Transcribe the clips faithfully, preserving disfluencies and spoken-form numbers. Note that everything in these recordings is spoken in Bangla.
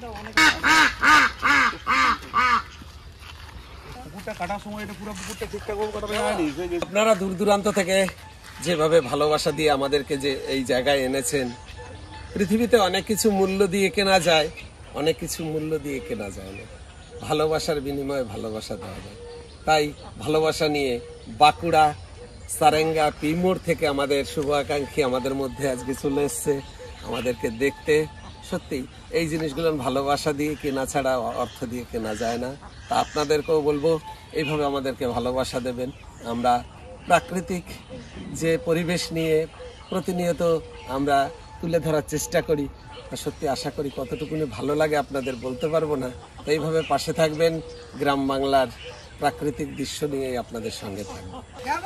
আপনারা দূর দূরান্ত থেকে যেভাবে ভালোবাসা দিয়ে আমাদেরকে যে এই জায়গায় এনেছেন, পৃথিবীতে অনেক কিছু মূল্য দিয়ে কেনা যায়, অনেক কিছু মূল্য দিয়ে কেনা যায় না, ভালোবাসার বিনিময়ে ভালোবাসা দেওয়া যায়। তাই ভালোবাসা নিয়ে বাঁকুড়া সারেঙ্গা পিমোড় থেকে আমাদের শুভাকাঙ্ক্ষী আমাদের মধ্যে আজকে চলে এসছে আমাদেরকে দেখতে। সত্যি এই জিনিসগুলো ভালোবাসা দিয়ে কেনা ছাড়া, অর্থ দিয়ে কেনা যায় না। তা আপনাদেরকেও বলবো এইভাবে আমাদেরকে ভালোবাসা দেবেন। আমরা প্রাকৃতিক যে পরিবেশ নিয়ে প্রতিনিয়ত আমরা তুলে ধরার চেষ্টা করি, সত্যি আশা করি কতটুকুনি ভালো লাগে আপনাদের বলতে পারবো না। তো এইভাবে পাশে থাকবেন, গ্রাম বাংলার প্রাকৃতিক দৃশ্য নিয়ে আপনাদের সঙ্গে থাকবো।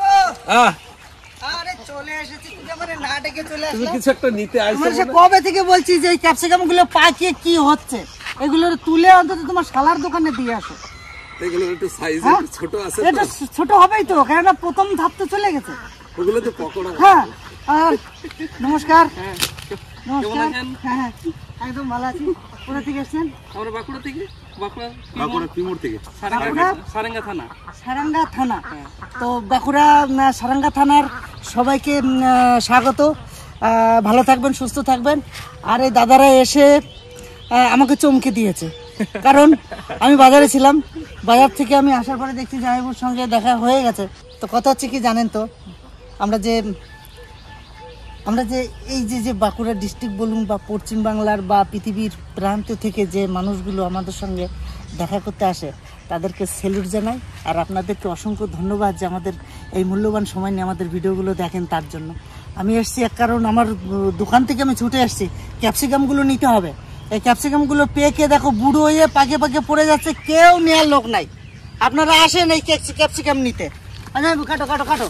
আরে চলে এসেছি, তুই আমারে না ডেকে চলে আসলি। তুমি কিছু একটা নিতে আইছো? মানে কবে থেকে বলছি যে এই ক্যাপসিকাম গুলো পাকিয়ে কি হচ্ছে, এগুলো তুলে অন্তত তোমার শালার দোকানে দিয়ে আসো। এগুলো একটু সাইজ ছোট আছে, এটা ছোট হবেই তো, কারণ প্রথম ধাপ তো চলে গেছে। ওগুলো তো পকোড়া। হ্যাঁ, আর নমস্কার। নমস্কার। হ্যাঁ হ্যাঁ, একদম ভালো আছি। কোথা থেকে এসেছেন? আমরা বাঁকুড়া থেকে, বাঁকুড়া বাঁকুড়া পিমোড় থেকে, সারেঙ্গা থানা। সারেঙ্গা থানা। তো বাঁকুড়া সারেঙ্গা থানার সবাইকে স্বাগত। ভালো থাকবেন, সুস্থ থাকবেন। আর এই দাদারা এসে আমাকে চমকে দিয়েছে, কারণ আমি বাজারে ছিলাম, বাজার থেকে আমি আসার পরে দেখছি জামাইবাবুর সঙ্গে দেখা হয়ে গেছে। তো কথা হচ্ছে কি জানেন তো, আমরা যে আমরা যে এই যে যে বাঁকুড়া ডিস্ট্রিক্ট বলুন বা পশ্চিম বাংলার বা পৃথিবীর প্রান্ত থেকে যে মানুষগুলো আমাদের সঙ্গে দেখা করতে আসে, তাদেরকে স্যালুট জানাই। আর আপনাদেরকে অসংখ্য ধন্যবাদ যে আমাদের এই মূল্যবান সময় নিয়ে আমাদের ভিডিওগুলো দেখেন। তার জন্য আমি এসছি এক কারণ, আমার দোকান থেকে আমি ছুটে এসছি, ক্যাপসিকামগুলো নিতে হবে। এই ক্যাপসিকামগুলো পেকে দেখো বুড়ো হয়ে পাকে পাকে পড়ে যাচ্ছে, কেউ নেওয়ার লোক নাই। আপনারা আসেন এই ক্যাপসিকাম নিতে। আচ্ছা কাটো কাটো কাটো,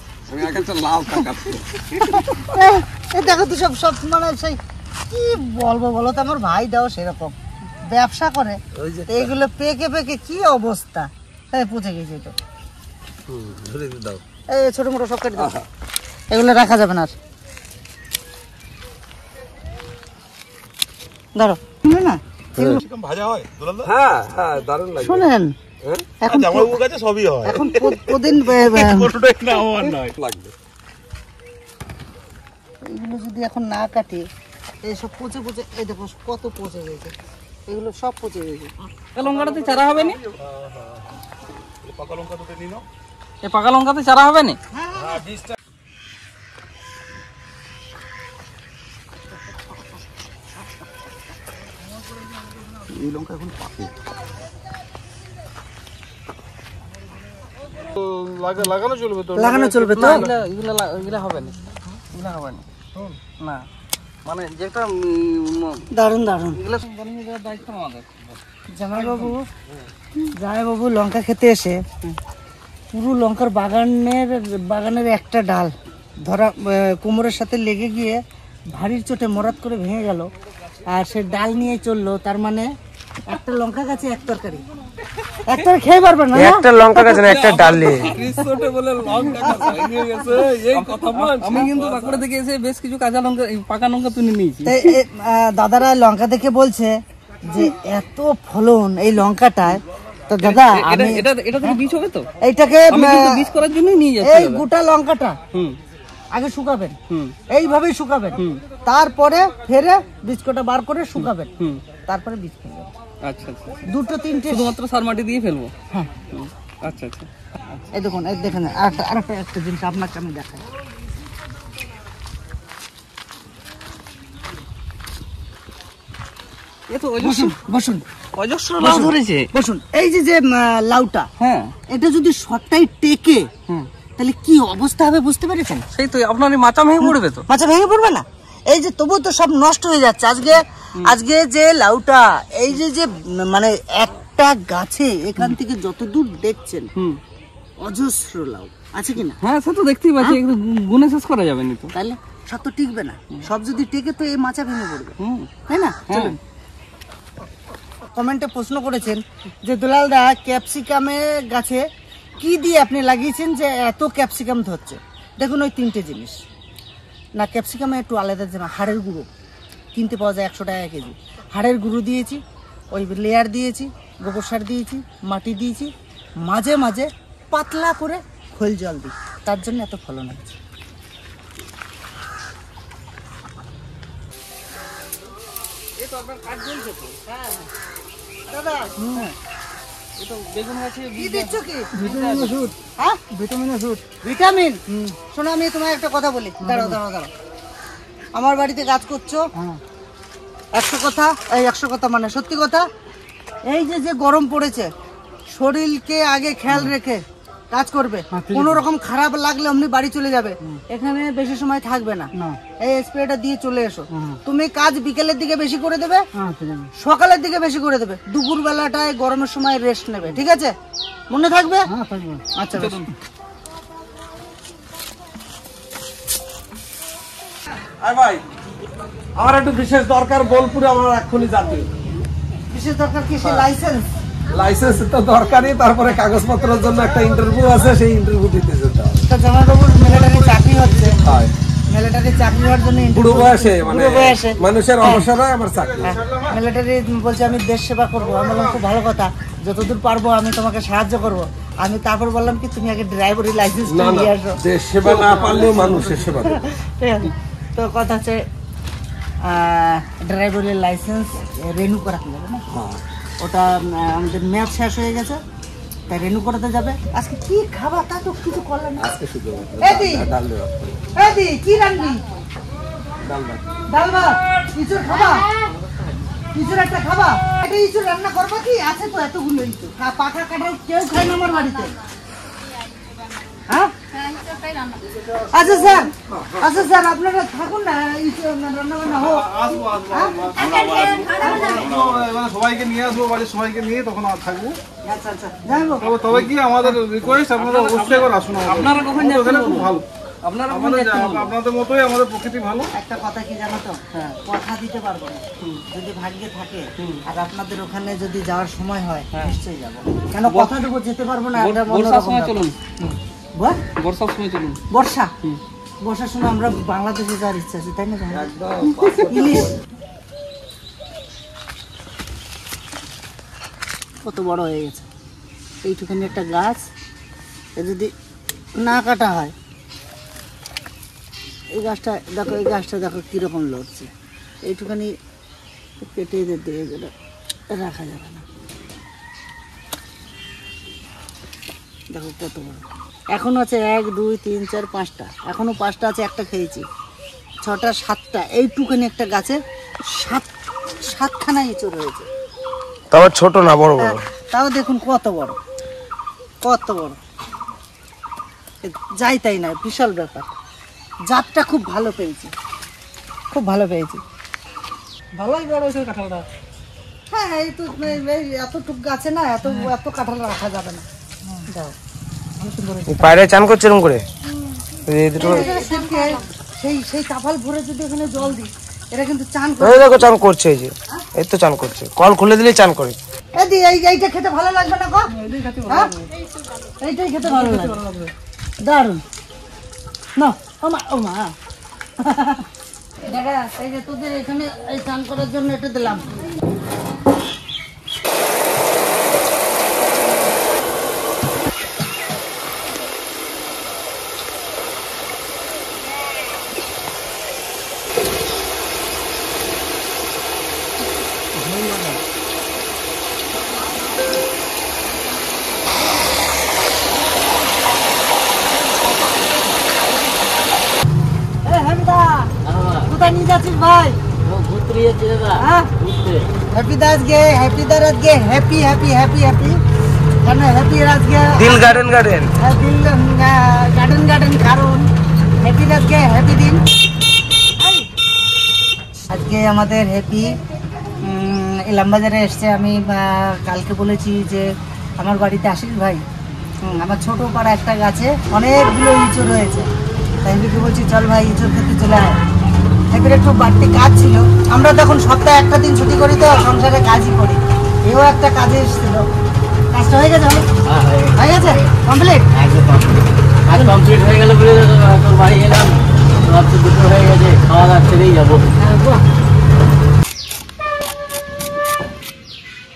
দেখো তো সব সব মানে সেই কি বলবো বলো তো, আমার ভাই দাও সেরকম ব্যবসা করে, এইগুলো পেকে পেকে কি অবস্থা। হ্যাঁ পচে গেছে তো, এই ছোট মোটো সব কেটে দাও, এগুলো রাখা যাবে না। আর ধরো না, ভাজা হয় হ্যাঁ হ্যাঁ দারুণ লাগে। শোনেন, এখন জামাইবাবুর কাছে সবই হয়, এখন প্রতিদিন লাগবে। এগুলো যদি এখন না কাটি, এইসব পচে পচে, এই দেখো কত পচে গেছে, এগুলো সব পচে গেছে। লঙ্কাটাতে চারা হবে না? পাকা লঙ্কা দুটো নিয়ে নাও। এই পাকা লঙ্কাতে চারা হবে না? এই লঙ্কা এখন পাকে, লাগানো চলবে তো? লাগানো চলবে তো? এগুলো এগুলো হবে না, এগুলো হবে না না, মানে যেটা দারুণ দারুণ। এগুলো দায়িত্ব আমাদের। জামাইবাবু জামাইবাবু লঙ্কা খেতে এসে পুরো লঙ্কার বাগানের বাগানের একটা ডাল ধরা কোমরের সাথে লেগে গিয়ে ভারীর চোটে মরাত করে ভেঙে গেল, আর সে ডাল নিয়ে চললো। তার মানে একটা লঙ্কা গাছে এক তরকারি, এক তরকারি খেয়ে পারবেন না, একটা লঙ্কা গাছে না একটা ডাল নিয়ে। আমি কিন্তু বাঁকুড়া থেকে এসে বেশ কিছু কাঁচা লঙ্কা, পাকা লঙ্কা তুলে নিয়েছি। দাদারা লঙ্কা দেখে বলছে যে এত ফলন এই লঙ্কাটায়। তো দাদা আমি এটা এটা থেকে বীজ হবে তো, এইটাকে বীজ করার জন্য নিয়ে যাচ্ছি। এই গোটা লঙ্কাটা আগে শুকাবেন, এইভাবেই শুকাবেন, তারপরে ফেরে বীজকটা বার করে শুকাবেন, তারপরে বীজ ফেলবেন। আচ্ছা আচ্ছা, দুটো তিনটে শুধুমাত্র সার মাটি দিয়ে ফেলবো? হ্যাঁ। আচ্ছা আচ্ছা, এই দেখুন, এই দেখেন আরেকটা আরেকটা একটা জিনিস আপনাকে আমি দেখাই। বসুন অজস্র লাউ ধরেছে, বসুন। এই যে যে লাউটা, হ্যাঁ, এটা যদি সবটাই টেকে তাহলে কি অবস্থা হবে বুঝতে পেরেছেন? সেই তো, আপনার মাথা ভেঙে পড়বে তো। মাথা ভেঙে পড়বে না? এই যে তবু তো সব নষ্ট হয়ে যাচ্ছে। আজকে আজকে যে লাউটা, এই যে যে মানে একটা গাছে এখান থেকে যত দূর দেখছেন অজস্র লাউ আছে কিনা? হ্যাঁ সে তো দেখতেই পাচ্ছি, গুনে শেষ করা যাবে না তো। তাহলে সব তো টিকবে না, সব যদি টেকে তো এই মাচা ভেঙে পড়বে, তাই না? চলুন। কমেন্টে প্রশ্ন করেছেন যে দুলাল দা ক্যাপসিকামের গাছে কি দিয়ে আপনি লাগিয়েছেন যে এত ক্যাপসিকাম ধরছে? দেখুন ওই তিনটে জিনিস না, ক্যাপসিকামে একটু আলাদা, যেমন হাড়ের গুঁড়ো কিনতে পাওয়া যায় একশো টাকা কেজি, হাড়ের গুঁড়ো দিয়েছি, ওই লেয়ার দিয়েছি, গোবর সার দিয়েছি, মাটি দিয়েছি, মাঝে মাঝে পাতলা করে খোল জল দিই, তার জন্য এত ফলন হচ্ছে। দাদা বেগুন গাছে কি দিচ্ছ কি? ভিটামিন ওষুধ। হ্যাঁ ভিটামিন ওষুধ। ভিটামিন। শোনো আমি তোমায় একটা কথা বলি, দাঁড়াও দাঁড়াও দাঁড়াও। আমার বাড়িতে কাজ করছো, একশো কথা, এই একশো কথা মানে সত্যি কথা, এই যে যে গরম পড়েছে, শরীরকে আগে খেয়াল রেখে কাজ করবে। কোনো রকম খারাপ লাগলে অমনি বাড়ি চলে যাবে, এখানে বেশি সময় থাকবে না। এই স্প্রেটা দিয়ে চলে এসো। তুমি কাজ বিকেলের দিকে বেশি করে দেবে, সকালের দিকে বেশি করে দেবে, দুপুর বেলাটায় গরমের সময় রেস্ট নেবে, ঠিক আছে? মনে থাকবে? আচ্ছা বেশ। আর ভাই আমার একটু বিশেষ দরকার, বোলপুরে আমার এক্ষুনি যাতে। বিশেষ দরকার কি? সে লাইসেন্স। লাইসেন্স তো দরকারই, তারপরে কাগজপত্রের জন্য একটা ইন্টারভিউ আছে, সেই ইন্টারভিউ দিতে যেতে হবে। তা জামাইবাবুর মিলিটারি চাকরি হচ্ছে, হয় মিলিটারি চাকরি হওয়ার জন্য বুড়ো বয়সে মানে বুড়ো বয়সে মানুষের অবসর হয় আমার চাকরি। মিলিটারি বলছে আমি দেশ সেবা করবো। আমি বললাম খুব ভালো কথা, যতদূর পারবো আমি তোমাকে সাহায্য করব। আমি তারপর বললাম কি তুমি আগে ড্রাইভারি লাইসেন্স না না, নিয়ে আসো। দেশ সেবা না পারলেও মানুষের সেবা দেবে। ঠিক আছে, তো কথা হচ্ছে ড্রাইভারি লাইসেন্স রেনু করাতে যাবে না? ওটা আহ, আমাদের মেয়াদ শেষ হয়ে গেছে, তাই রেনু করাতে যাবে। আজকে কি খাবা তা তো কিছু করলেন না। আজকে শুধু এদি ডাল দেওয়া, এদি কি রান্নি? ডাল ভাত। ডাল ভাত। ইঁচড় খাবা? ইঁচড় একটা খাবা? একটা ইঁচড় রান্না করবা কি? আছে তো এতগুলো ইঁচড়, কা- পাকা কাঁঠাল কেউ খায় না আমার বাড়িতে। হ্যাঁ আচ্ছা স্যার, আচ্ছা স্যার আপনারা থাকুন না, ইঁচড় রান্না বান্না হোক। আসবো আসবো আসবো, এবারে সবাইকে নিয়ে আসবো, বাড়ির সবাইকে নিয়ে তখন আর থাকবো। আচ্ছা আচ্ছা যাইবো। তবে তবে কি আমাদের রিকোয়েস্ট, আপনারা অবশ্যই করে আসুন। আপনারা কখন আমাদের যাচ্ছেন? এখানে খুব ভালো, আপনারা কখন আমাদের যাচ্ছেন? যা- আপনাদের মতোই আমাদের প্রকৃতি ভালো। একটা কথা কি জানো তো, কথা দিতে পারবো না, যদি ভাগ্যে থাকে আর আপনাদের ওখানে যদি যাওয়ার সময় হয় নিশ্চয়ই যাবো। কেন কথা দেবো, যেতে পারবো না, একটা বর্ষার অন্যরকম সময় ব্যাপার। চলুন, বল? বর্ষার সময় চলুন। বর্ষা, বর্ষার সময় আমরা বাংলাদেশে যাওয়ার ইচ্ছা আছে, তাই না? একদম ইলিশ কত বড় হয়ে গেছে, এইটুখানি একটা গাছ, এ যদি না কাটা হয়, এই গাছটা দেখো, এই গাছটা দেখো কীরকম লড়ছে, এইটুখানি কেটে যেতে গেলে রাখা যাবে না। দেখো কত বড়, এখন আছে এক দুই তিন চার পাঁচটা, এখনো পাঁচটা আছে, একটা খেয়েছি, ছটা সাতটা, এইটুখানি একটা গাছে সাত সাতখানা এঁচড় হয়েছে। তাও ছোট না, বড় বড়। হ্যাঁ, তাও দেখুন কত বড়, কত বড়, এ যাই তাই না, বিশাল ব্যাপার। জাতটা খুব ভালো পেয়েছি, খুব ভালো পেয়েছি। ভালোই বড় হয়েছে কাঁঠালটা। হ্যাঁ এই তো এই- এই এতটুক গাছে না, এত এত কাঁঠাল রাখা যাবে না। যাও, পায়রা চান করছে এরকম করে, এই দুটো। সেই- সেই সেই চাপাল ভরে যদি ওখানে জল দিই, এটা কিন্তু চান করে। এই দেখো চান করছে, এই যে এই তো চান করছে, কল খুলে দিলেই চান করে। এদি এই এইটা খেতে ভালো লাগবে না গো? হ্যাঁ? এইটাই খেতে ভালো লাগবে, দারুণ। না ও মা, ও মা দেখা, এই যে তোদের এখানে এই চান করার জন্য এটা দিলাম। এ হেমদা, কোথায় নিয়ে যাচ্ছিস ভাই? হ্যাঁ? হ্যাপি দা আজকে, হ্যাপি দার আজকে হ্যাপি হ্যাপি হ্যাপি হ্যাপি কেন হ্যাপি আজকে? দিল গার্ডেন গার্ডেন হ্যাঁ, দিল গার্ডেন গার্ডেন, কারণ হ্যাপি আজকে হ্যাপি দিন। আজকে আমাদের হ্যাপি ইলামবাজারে এসছে। আমি আহ, কালকে বলেছি যে আমার বাড়িতে আসিস ভাই, হুম, আমার ছোট পাড়া একটা গাছে অনেকগুলো ইঁচড় রয়েছে, তাই হ্যাপিকে বলছি চল ভাই ইঁচড় খেতে চলে আয়। হ্যাপির একটু বাড়তি কাজ ছিল, আমরা তখন সপ্তাহে একটা দিন ছুটি করি, তো সংসারে কাজই করি, এও একটা কাজে এসেছিল। কাজটা হয়ে গেছে? হয়ে গেছে কমপ্লিট? আজ কমপ্লিট হয়ে গেল বলে তোর বাড়ি এলাম, রাত দুটো হয়ে গেছে, খাওয়া দাওয়া ছেড়েই যাবো।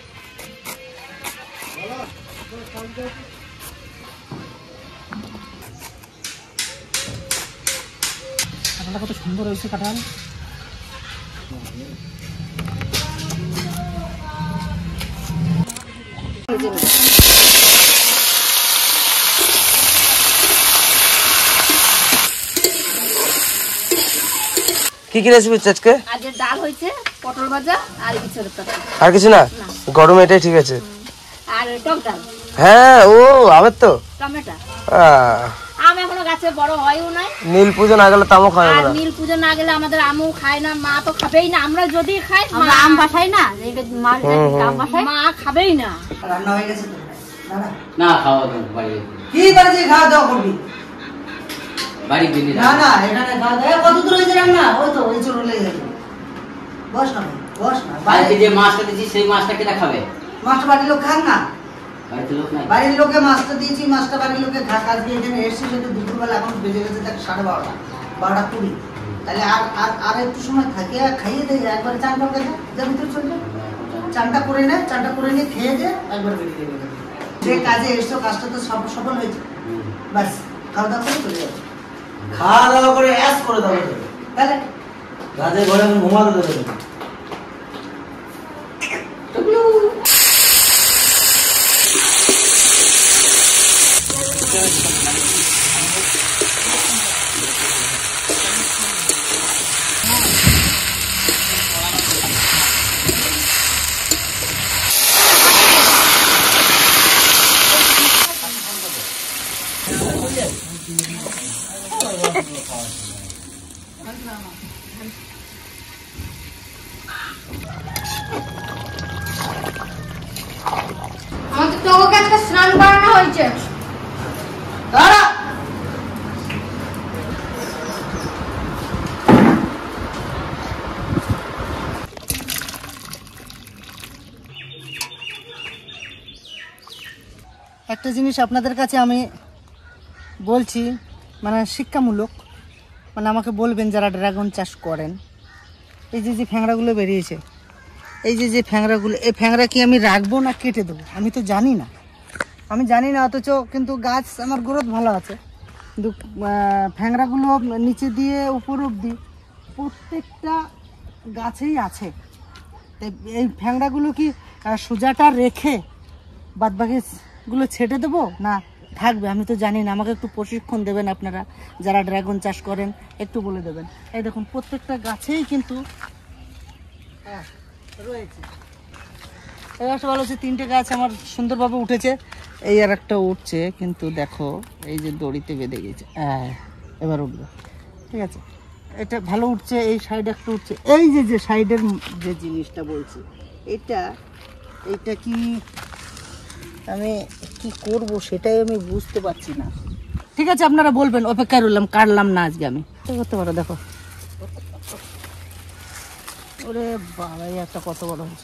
কাঁঠালটা কত সুন্দর হয়েছে কাঁঠাল। কি কি রেসিপি হচ্ছে আজকে? আজকে ডাল হয়েছে, পটল ভাজা আর কিছু আর কিছু না? গরমে এটাই ঠিক আছে। আর টক ডাল। হ্যাঁ, ও আবার তো টমেটো। আহ, আম এখনো গাছে বড় হয়ও নাই। নীল পুজো না গেলে তামও খাওয়া আর যাবে না। নীল পুজো না গেলে আমাদের আমও খায় না, মা তো খাবেই না। আমরা যদি খাই আমরা আম বাসাই না, মা আম বাসাই মা খাবেই না। রান্না হয়ে গেছে তো? দাদা না খাওয়া দাওয়া বাড়ি কি বাড়ি খাওয়া দাওয়া করবি? বাড়ি দিলি না না এখানে খাওয়া দাওয়া কত দূর হয়েছে রান্না? ওই তো ওই চলে লেগে গেছে। বস না ভাই, বস না। বাড়িতে যে মাছটা দিচ্ছি সেই মাছটা কেটা খাবে? মাছটা বাড়ির লোক খান না। বাড়িতে লোক নাই। বাড়ির লোকে মাছটা দিয়েছি, মাছটা বাড়ির লোকে খাক। আজকে এখানে এসেছি যদি দুপুরবেলা, এখন বেজে গেছে দেখ সাড়ে বারোটা, বারোটা কুড়ি। তাহলে আর আর আর একটু সময় থাকে, আর খাইয়ে দেয় একবার। চান করে গেছে যা ভিতরে চলবে, চানটা করে নেয়, চানটা করে নিয়ে খেয়ে যে একবার বেরিয়ে দেবে। যে কাজে এসছো কাজটা তো সব সফল হয়েছে। ব্যাস খাওয়া দাওয়া করে চলে যাবে। খাওয়া দাওয়া করে অ্যাস করে দেবো তাহলে রাতে ঘরে আমি ঘুমাতে দেবো। আমাদের তো ওকে আজকে স্নান করানো হয়েছে। দাঁড়া, একটা জিনিস আপনাদের কাছে আমি বলছি, মানে শিক্ষামূলক, মানে আমাকে বলবেন যারা ড্রাগন চাষ করেন। এই যে যে ফ্যাংরাগুলো বেরিয়েছে, এই যে যে ফ্যাংরাগুলো, এই ফ্যাংরা কি আমি রাখবো না কেটে দেবো? আমি তো জানি না, আমি জানি না। অথচ কিন্তু গাছ আমার গ্রোথ ভালো আছে, কিন্তু ফ্যাংরাগুলো নিচে দিয়ে উপর অবধি প্রত্যেকটা গাছেই আছে। এই ফ্যাংরাগুলো কি সোজাটা রেখে বাদবাকিগুলো ছেটে দেবো না থাকবে? আমি তো জানি না, আমাকে একটু প্রশিক্ষণ দেবেন আপনারা যারা ড্রাগন চাষ করেন, একটু বলে দেবেন। এই দেখুন প্রত্যেকটা গাছেই কিন্তু রয়েছে। এই গাছটা ভালো হচ্ছে, তিনটে গাছ আমার সুন্দরভাবে উঠেছে। এই আর একটা উঠছে, কিন্তু দেখো এই যে দড়িতে বেঁধে গেছে। হ্যাঁ এবার উঠবে, ঠিক আছে। এটা ভালো উঠছে, এই সাইডে একটা উঠছে। এই যে যে সাইডের যে জিনিসটা বলছি, এটা এটা কি আমি কি করব সেটাই আমি বুঝতে পারছি না। ঠিক আছে আপনারা বলবেন, অপেক্ষায় রইলাম, কাটলাম না আজকে আমি। করতে পারো, দেখো ওরে বাবা, এই একটা কত বড় হয়েছে।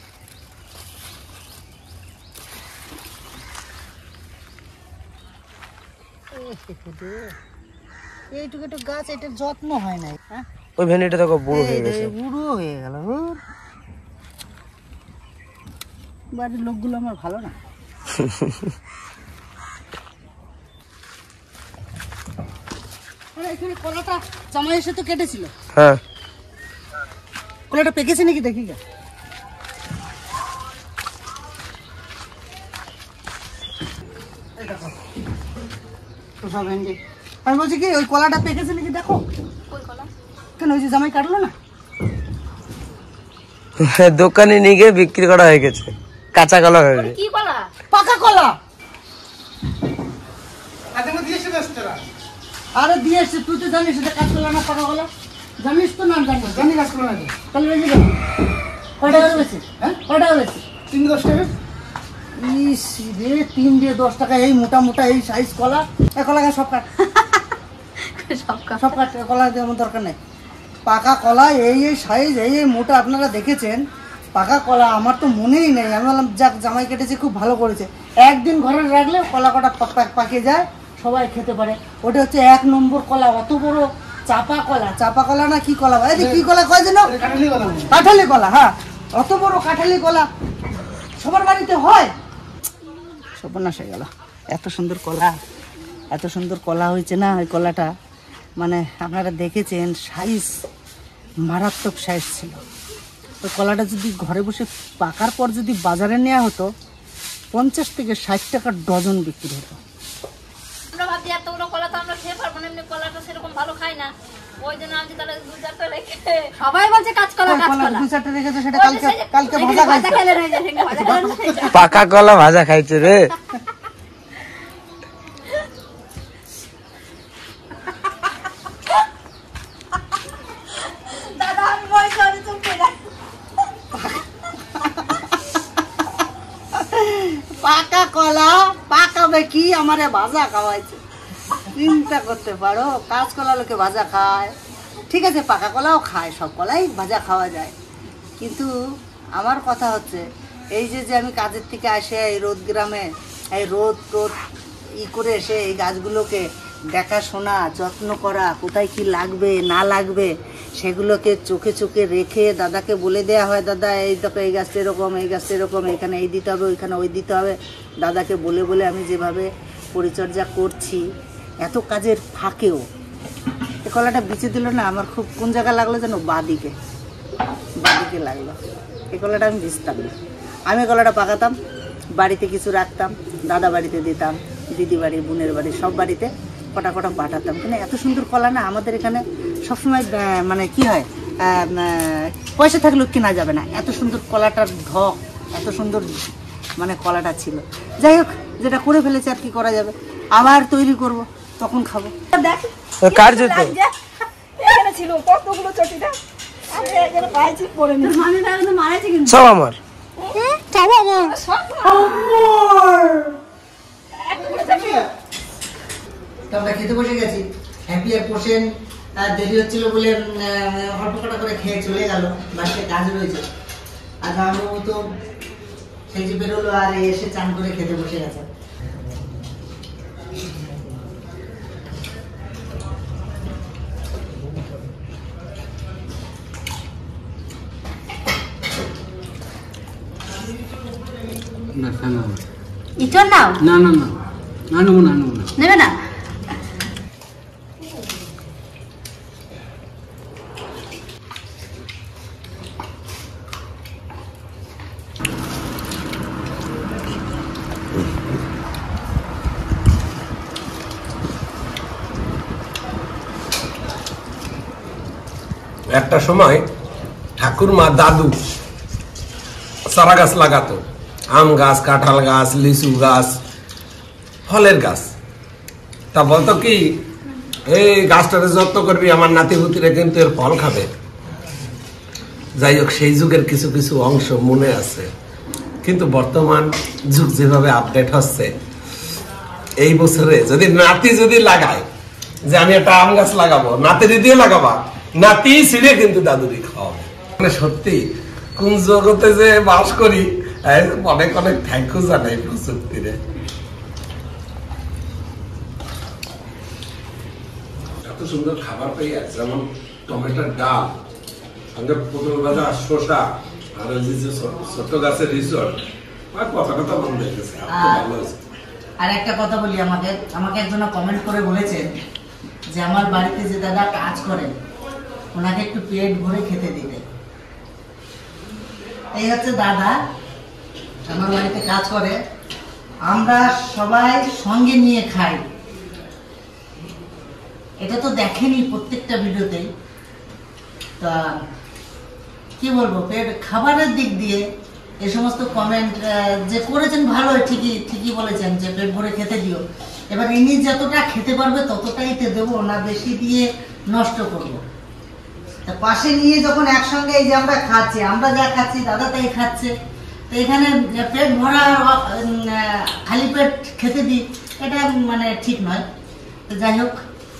এইটুকু একটু গাছ, এটার যত্ন হয় নাই। হ্যাঁ ওই ভেন্ডিটা দেখো বুড়ো হয়ে গেছে। বুড়ো হয়ে গেল। বাড়ির লোকগুলো আমার ভালো না। এখানে কলাটা জামাই এসে তো কেটেছিল। হ্যাঁ, কলাটা পেকেছে নাকি দেখি গা। আমি বলছি কি ওই কলাটা পেকেছে নাকি দেখো। কেন ওই যে জামাই কাটলো না? দোকানে নিয়ে গিয়ে বিক্রি করা হয়ে গেছে, কাঁচা কলা হয়ে গেছে। কি কলা? পাকা কলা। আরে দিয়ে এসছে, তুই তো জানিস এটা কাঁচা কলা না পাকা কলা, জানিস তো? নাম জানিস? জানি কাঁচা কলা না। তাহলে বেশি কেন? কয়টা করে বেশি? হ্যাঁ কয়টা করে বেশি? তিন দশ টাকা। ইস রে, তিন দিয়ে দশ টাকা, এই মোটা মোটা এই সাইজ কলা। এই কলা গাছ সব কাট, সব কাট সব কাট, কলা দেওয়ার দরকার নেই। পাকা কলা এই এই সাইজ, এই এই মোটা, আপনারা দেখেছেন পাকা কলা? আমার তো মনেই নেই। আমি বললাম যাক জামাই কেটেছে, খুব ভালো করেছে। একদিন ঘরে রাখলে কলা কটা পাকে যায়, সবাই খেতে পারে। ওটা হচ্ছে এক নম্বর কলা, অত বড় চাপা কলা। চাপা কলা না কি কলা ভাই? কি কলা কয় যেন? কাঁঠালি কলা। হ্যাঁ, অত বড় কাঁঠালি কলা সবার বাড়িতে হয়। সর্বনাশ হয়ে গেল। এত সুন্দর কলা, এত সুন্দর কলা হয়েছে না। ওই কলাটা মানে আপনারা দেখেছেন সাইজ মারাত্মক সাইজ ছিল। ওই কলাটা যদি ঘরে বসে পাকার পর যদি বাজারে নেওয়া হতো পঞ্চাশ থেকে ষাট টাকার ডজন বিক্রি হতো। আমরা ভাবছি এতগুলো কলা তো আমরা খেয়ে পারবো না, এমনি কলাটা সেরকম ভালো খাই না, ওই জন্য আমি তাহলে দু চারটা রেখে সবাই বলছে কাঁচকলা কাঁচকলা দু চারটে রেখেছে সেটা কালকে কালকে ভাজা খাইছে। খেলে রয়ে যায়, ভাজা খেলে পাকা কলা ভাজা খাইছে রে। দাদা আমি ভয় করে চুপকে যাই। পাকা কলা পাকাবে কি আমারে ভাজা খাওয়াইছে, চিন্তা করতে পারো। কাঁচকলা লোকে ভাজা খায়, ঠিক আছে পাকা কলাও খায়, সব কলাই ভাজা খাওয়া যায়, কিন্তু আমার কথা হচ্ছে এই যে যে আমি কাজের থেকে আসে এই রোদ গ্রামে এই রোদ রোদ ই করে এসে এই গাছগুলোকে দেখাশোনা যত্ন করা, কোথায় কি লাগবে না লাগবে সেগুলোকে চোখে চোখে রেখে দাদাকে বলে দেওয়া হয়, দাদা এই দেখো এই গাছটা এরকম, এই গাছটা এরকম, এখানে এই দিতে হবে, ওইখানে ওই দিতে হবে। দাদাকে বলে বলে আমি যেভাবে পরিচর্যা করছি এত কাজের ফাঁকেও এই কলাটা বিচে দিল না আমার খুব কোন জায়গা লাগলো যেন বাদিকে বাদিকে লাগলো। এই কলাটা আমি বিচতাম না, আমি কলাটা পাকাতাম, বাড়িতে কিছু রাখতাম, দাদা বাড়িতে দিতাম, দিদি বাড়ি বোনের বাড়ি সব বাড়িতে কটা কটা পাঠাতাম। কিন্তু এত সুন্দর কলা না আমাদের এখানে সবসময় মানে কি হয় পয়সা থাকলেও কেনা যাবে না, এত সুন্দর কলাটার ধক এত সুন্দর মানে কলাটা ছিল। যাই হোক যেটা করে ফেলেছে আর কি করা যাবে, আবার তৈরি করব তখন খাবো। দেখ কার জুতো এখানে ছিল কতগুলো চটিটা আমি এখানে পাইছি পরে নি মানেটা একদম মারাইছে কিন্তু সব আমার সব আমার সব আমরা খেতে বসে গেছি, হ্যাপি আর পোষেন দেরি হচ্ছিল বলে অল্প কটা করে খেয়ে চলে গেল, বাড়িতে কাজ রয়েছে। আর আমার তো সেই যে বেরোলো আর এসে চান করে খেতে বসে গেছে। না না ইচন নাও না না না না নেবো না নেবো না নেবে না। একটা সময় ঠাকুরমা দাদু চারা গাছ লাগাতো, আম গাছ, কাঁঠাল গাছ, লিচু গাছ, ফলের গাছ। তা বলতো কি এই গাছটাকে যত্ন করবি, আমার নাতিপুতিরা কিন্তু এর ফল খাবে। যাই হোক সেই যুগের কিছু কিছু অংশ মনে আছে, কিন্তু বর্তমান যুগ যেভাবে আপডেট হচ্ছে, এই বছরে যদি নাতি যদি লাগায় যে আমি একটা আম গাছ লাগাবো, নাতিরি দিয়ে লাগাবা, নাতি ছিঁড়ে কিন্তু দাদুরি খাওয়াবে। মানে সত্যি কোন জগতে যে বাস করি, অনেক অনেক থ্যাংক ইউ জানাই প্রযুক্তিরে। এত সুন্দর খাবার পাই, যেমন টমেটোর ডাল, সঙ্গে পটল ভাজা, শসা, আর ওই যে ছোট গাছের রিসোর্ট, কথা কথা বন্ধ হয়ে গেছে। ভালো হয়েছে। আর একটা কথা বলি, আমাকে আমাকে একজন কমেন্ট করে বলেছেন যে আমার বাড়িতে যে দাদা কাজ করেন ওনাকে একটু পেট ভরে খেতে দিবে। এই হচ্ছে দাদা আমার বাড়িতে কাজ করে, আমরা সবাই সঙ্গে নিয়ে খাই। এটা তো দেখেনি প্রত্যেকটা ভিডিওতেই, তা কি বলবো, পেট খাবারের দিক দিয়ে এই সমস্ত কমেন্ট যে করেছেন ভালো, ঠিকই ঠিকই বলেছেন যে পেট ভরে খেতে দিও। এবার ইনি যতটা খেতে পারবে ততটাই তো দেবো না, বেশি দিয়ে নষ্ট করবো। তা পাশে নিয়ে যখন একসঙ্গে এই যে আমরা খাচ্ছি, আমরা যা খাচ্ছি দাদা তাই খাচ্ছে, তো এখানে পেট ভরা খালি পেট খেতে দিই, এটা মানে ঠিক নয়। তো যাই হোক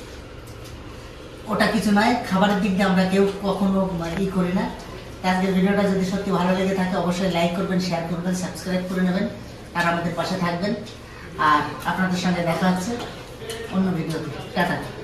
ওটা কিছু নয়, খাবারের দিক দিয়ে আমরা কেউ কখনো ই করি না। আজকের ভিডিওটা যদি সত্যি ভালো লেগে থাকে অবশ্যই লাইক করবেন, শেয়ার করবেন, সাবস্ক্রাইব করে নেবেন আর আমাদের পাশে থাকবেন। আর আপনাদের সঙ্গে দেখা হচ্ছে অন্য ভিডিওতে। টাটা।